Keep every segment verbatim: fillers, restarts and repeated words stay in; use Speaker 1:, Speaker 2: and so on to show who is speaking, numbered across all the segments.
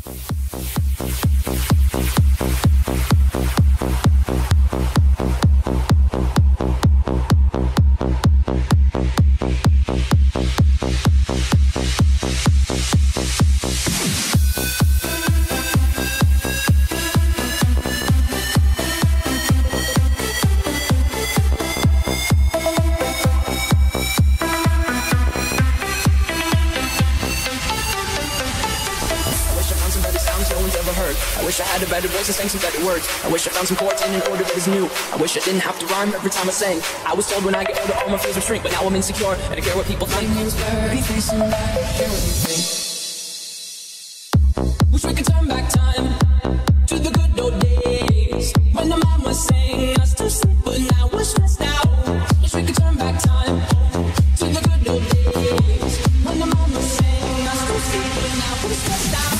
Speaker 1: I wish I found some chords in an order that is new. I wish I didn't have to rhyme every time I sang. I was told when I get older all my fears would shrink, but now I'm insecure and I care what people think. My name's blurry face and I care what you think. Wish we could turn back time to the good old days when the mama sang us to sleep, but now we're stressed out. Wish we could turn back time to the good old days when the mama sang us to sleep, but now we're stressed out.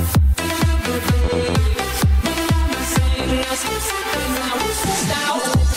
Speaker 1: Now we're stressed out.